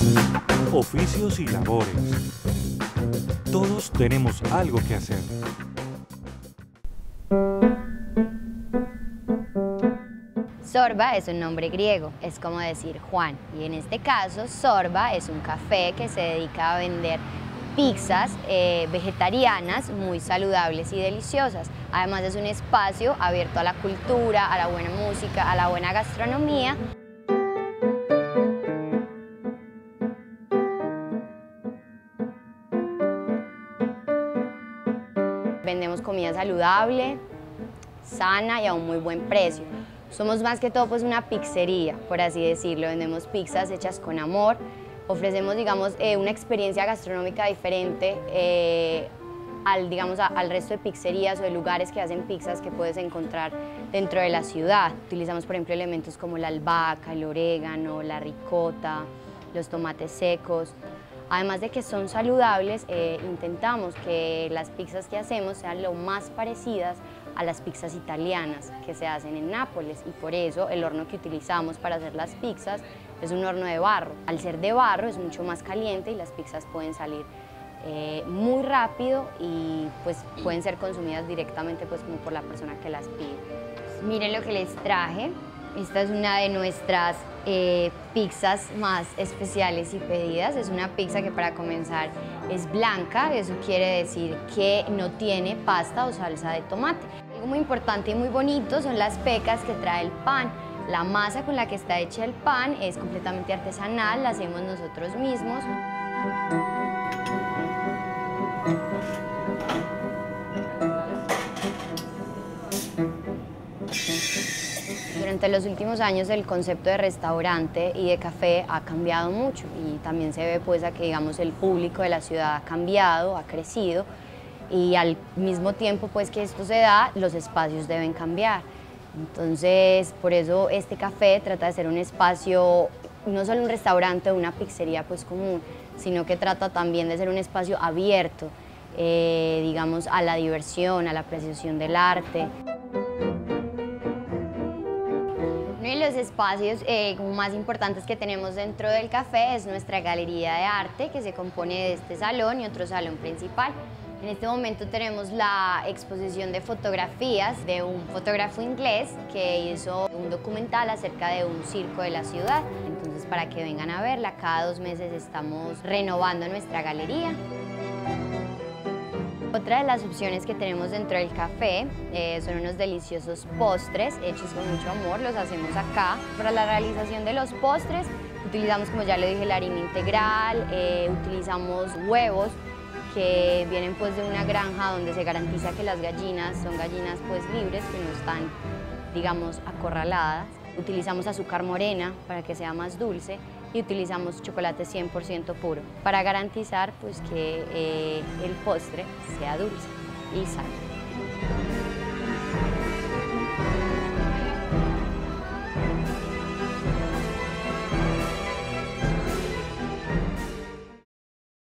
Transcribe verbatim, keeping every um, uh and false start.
Oficios y labores. Todos tenemos algo que hacer. Sorba es un nombre griego, es como decir Juan, y en este caso Sorba es un café que se dedica a vender pizzas eh, vegetarianas muy saludables y deliciosas. Además es un espacio abierto a la cultura, a la buena música, a la buena gastronomía. Vendemos comida saludable, sana y a un muy buen precio. Somos más que todo pues una pizzería, por así decirlo. Vendemos pizzas hechas con amor. Ofrecemos, digamos, eh, una experiencia gastronómica diferente eh, al, digamos, a, al resto de pizzerías o de lugares que hacen pizzas que puedes encontrar dentro de la ciudad. Utilizamos, por ejemplo, elementos como la albahaca, el orégano, la ricota, los tomates secos. Además de que son saludables, eh, intentamos que las pizzas que hacemos sean lo más parecidas a las pizzas italianas que se hacen en Nápoles, y por eso el horno que utilizamos para hacer las pizzas es un horno de barro. Al ser de barro es mucho más caliente y las pizzas pueden salir eh, muy rápido y pues pueden ser consumidas directamente pues como por la persona que las pide. Miren lo que les traje. Esta es una de nuestras eh, pizzas más especiales y pedidas. Es una pizza que para comenzar es blanca, eso quiere decir que no tiene pasta o salsa de tomate. Algo muy importante y muy bonito son las pecas que trae el pan. La masa con la que está hecha el pan es completamente artesanal, la hacemos nosotros mismos. Durante los últimos años el concepto de restaurante y de café ha cambiado mucho y también se ve pues a que digamos el público de la ciudad ha cambiado, ha crecido, y al mismo tiempo pues que esto se da, los espacios deben cambiar. Entonces por eso este café trata de ser un espacio, no solo un restaurante o una pizzería pues común, sino que trata también de ser un espacio abierto, eh, digamos, a la diversión, a la apreciación del arte. Uno de los espacios eh, más importantes que tenemos dentro del café es nuestra galería de arte, que se compone de este salón y otro salón principal. En este momento tenemos la exposición de fotografías de un fotógrafo inglés que hizo un documental acerca de un circo de la ciudad. Entonces, para que vengan a verla, cada dos meses estamos renovando nuestra galería. Otra de las opciones que tenemos dentro del café eh, son unos deliciosos postres hechos con mucho amor, los hacemos acá. Para la realización de los postres utilizamos, como ya le dije, la harina integral, eh, utilizamos huevos que vienen pues de una granja donde se garantiza que las gallinas son gallinas pues libres, que no están, digamos, acorraladas. Utilizamos azúcar morena para que sea más dulce y utilizamos chocolate cien por ciento puro para garantizar pues que eh, el postre sea dulce y sano.